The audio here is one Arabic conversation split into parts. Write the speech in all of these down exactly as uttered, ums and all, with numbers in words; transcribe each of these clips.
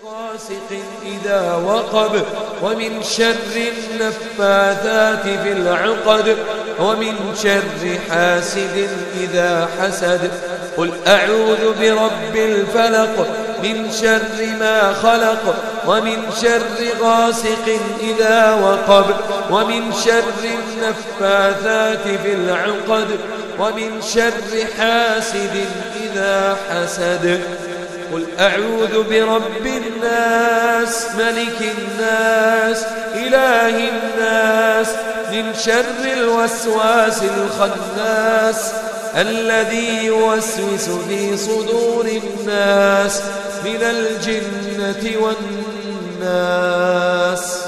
غاسق إذا وقب ومن شر النفاثات في العقد ومن شر حاسد إذا حسد. قل أعوذ برب الفلق من شر ما خلق ومن شر غاسق إذا وقب ومن شر النفاثات في العقد ومن شر حاسد إذا حسد. قل أعوذ برب الناس ملك الناس إله الناس من شر الوسواس الخناس الذي يوسوس في صدور الناس من الجنة والناس.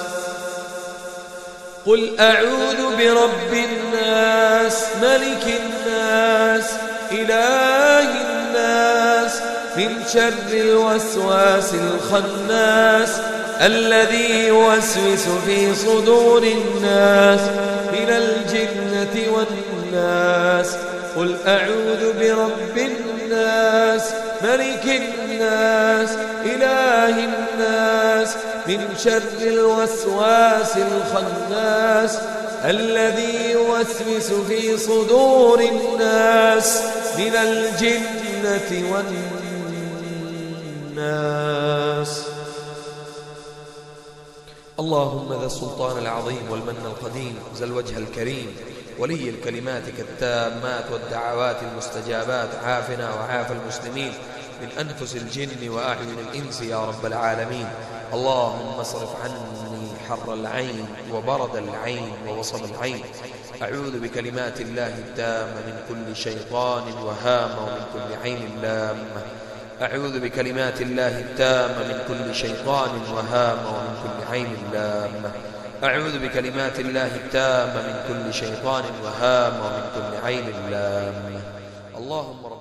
قل أعوذ برب الناس ملك الناس إله الناس من شر الوسواس الخناس الذي يوسوس في صدور الناس من الجنة والناس. قل أعوذ برب الناس ملك الناس إله الناس من شر الوسواس الخناس الذي يوسوس في صدور الناس من الجنة والناس. اللهم ذا السلطان العظيم والمن القديم ذا الوجه الكريم ولي الكلماتك التامات والدعوات المستجابات عافنا وعاف المسلمين من أنفس الجن وأعين الإنس يا رب العالمين. اللهم اصرف عني حر العين وبرد العين ووصب العين. أعوذ بكلمات الله التامة من كل شيطان وهامة ومن كل عين لامة. أعوذ بكلمات الله التامة من كل شيطان وهامة ومن كل عين لامة. أعوذ بكلمات الله التامة من كل شيطان وهامة ومن كل عين لامة. اللهم